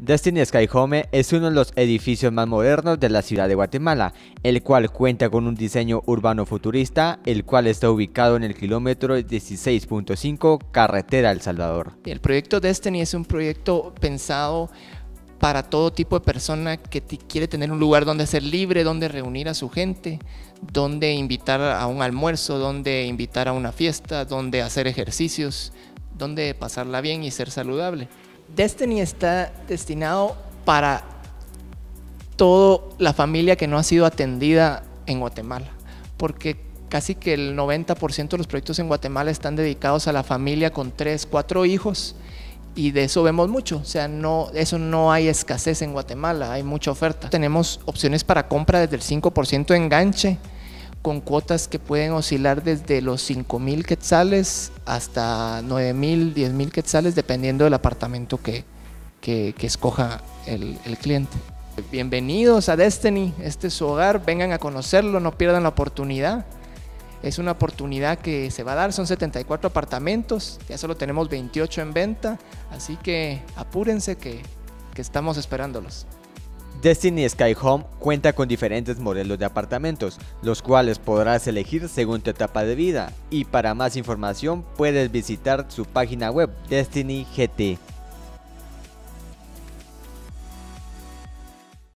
Destiny Sky Home es uno de los edificios más modernos de la ciudad de Guatemala, el cual cuenta con un diseño urbano futurista, el cual está ubicado en el kilómetro 16.5 carretera El Salvador. El proyecto Destiny es un proyecto pensado para todo tipo de persona que quiere tener un lugar donde ser libre, donde reunir a su gente, donde invitar a un almuerzo, donde invitar a una fiesta, donde hacer ejercicios, donde pasarla bien y ser saludable. Destiny está destinado para toda la familia que no ha sido atendida en Guatemala, porque casi que el 90% de los proyectos en Guatemala están dedicados a la familia con 3, 4 hijos, y de eso vemos mucho. O sea, no hay escasez en Guatemala, hay mucha oferta. Tenemos opciones para compra desde el 5% de enganche, con cuotas que pueden oscilar desde los 5,000 quetzales hasta 9,000, 10,000 quetzales, dependiendo del apartamento que escoja el cliente. Bienvenidos a Destiny, este es su hogar, vengan a conocerlo, no pierdan la oportunidad. Es una oportunidad que se va a dar, son 74 apartamentos, ya solo tenemos 28 en venta, así que apúrense que estamos esperándolos. Destiny Sky Home cuenta con diferentes modelos de apartamentos, los cuales podrás elegir según tu etapa de vida, y para más información puedes visitar su página web Destiny GT.